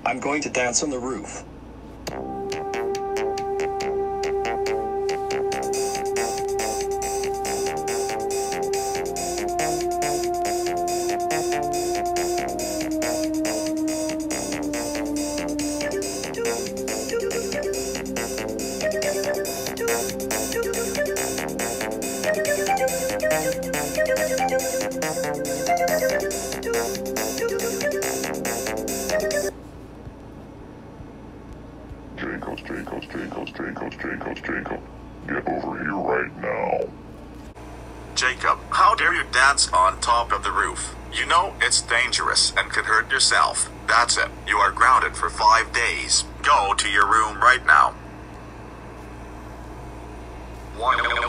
I'm going to dance on the roof. Jacob, get over here right now. Jacob, how dare you dance on top of the roof? You know it's dangerous and could hurt yourself. That's it. You are grounded for 5 days. Go to your room right now.